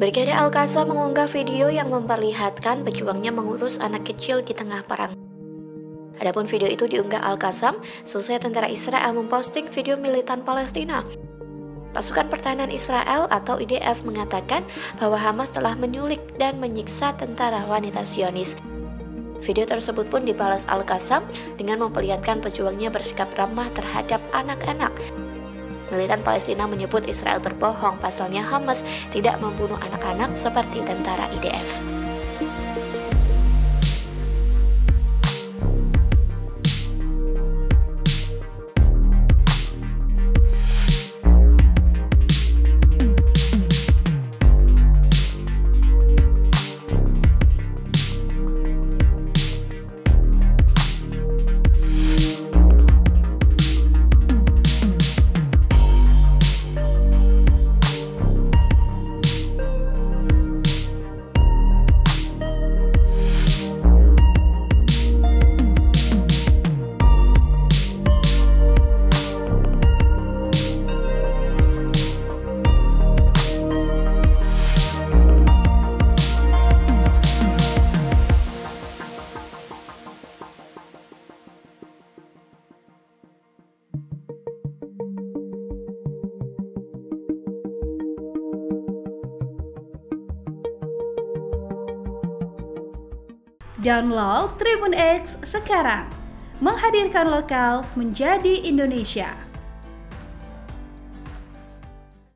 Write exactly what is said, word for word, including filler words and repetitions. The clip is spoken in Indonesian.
Brigade Al-Qassam mengunggah video yang memperlihatkan pejuangnya mengurus anak kecil di tengah perang. Adapun video itu diunggah Al-Qassam, seusai tentara Israel memposting video militan Palestina. Pasukan Pertahanan Israel atau I D F mengatakan bahwa Hamas telah menyulik dan menyiksa tentara wanita Zionis. Video tersebut pun dibalas Al-Qassam dengan memperlihatkan pejuangnya bersikap ramah terhadap anak-anak. Militan Palestina menyebut Israel berbohong, pasalnya Hamas tidak membunuh anak-anak seperti tentara I D F. Download Tribun X sekarang, menghadirkan lokal menjadi Indonesia.